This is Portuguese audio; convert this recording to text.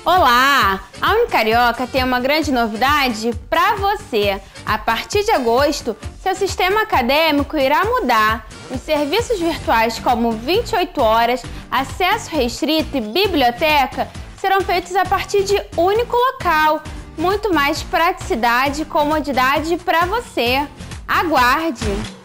Olá! A Unicarioca tem uma grande novidade para você. A partir de agosto, seu sistema acadêmico irá mudar. Os serviços virtuais como 28 horas, acesso restrito e biblioteca serão feitos a partir de único local. Muito mais praticidade e comodidade para você. Aguarde!